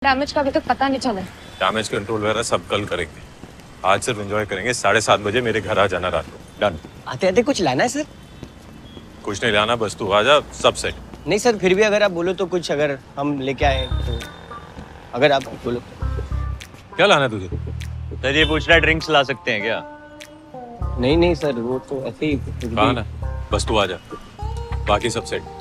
Damage का अभी तक पता नहीं चला। डैमेज कंट्रोल वगैरह सब कल करेंगे। आज सिर्फ एंजॉय करेंगे। 7:30 बजे मेरे घर आ जाना रात को। डन। आते आते कुछ लाना है सर? कुछ नहीं लाना, बस तू आ जा, सब सेट। नहीं सर, फिर भी अगर आप बोलो तो कुछ, अगर हम लेके आए तो, अगर आप बोलो। क्या लाना है तुझे? सर ये पूछ रहा है ड्रिंक्स ला सकते हैं क्या? नहीं नहीं सर, वो तो ऐसे ही। कहा ना, बस तू आ जा, बाकी सब सेट।